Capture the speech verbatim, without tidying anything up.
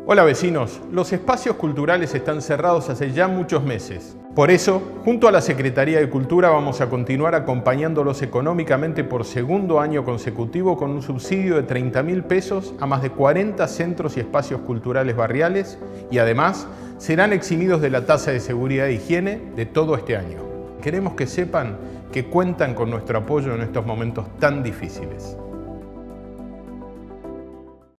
Hola vecinos, los espacios culturales están cerrados hace ya muchos meses. Por eso, junto a la Secretaría de Cultura vamos a continuar acompañándolos económicamente por segundo año consecutivo con un subsidio de treinta mil pesos a más de cuarenta centros y espacios culturales barriales y además serán eximidos de la tasa de seguridad e higiene de todo este año. Queremos que sepan que cuentan con nuestro apoyo en estos momentos tan difíciles.